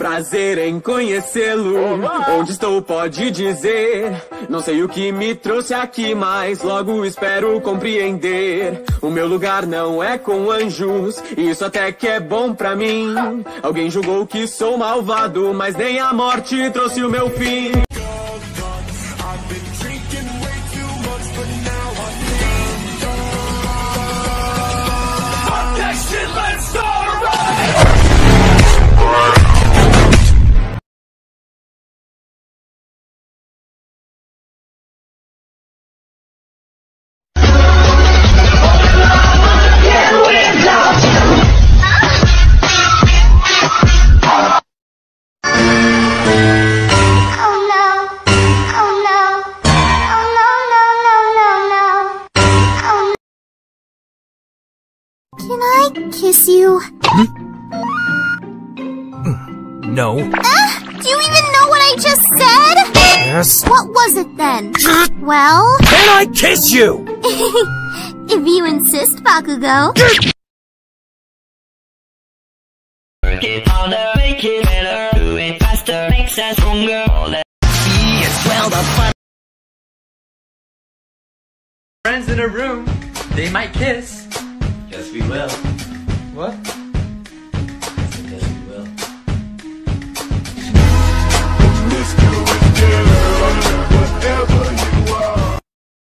Prazer em conhecê-lo. Onde estou pode dizer. Não sei o que me trouxe aqui, mas logo espero compreender. O meu lugar não é com anjos, isso até que é bom pra mim. Alguém julgou que sou malvado, mas nem a morte trouxe o meu fim. Can I kiss you? No. Do you even know what I just said? Yes. What was it then? Well, Can I kiss you? if you insist, Bakugo. Work it harder, make it better, do it faster, makes us stronger. See as well the fun. Friends in a room, they might kiss. Yes, we will. What?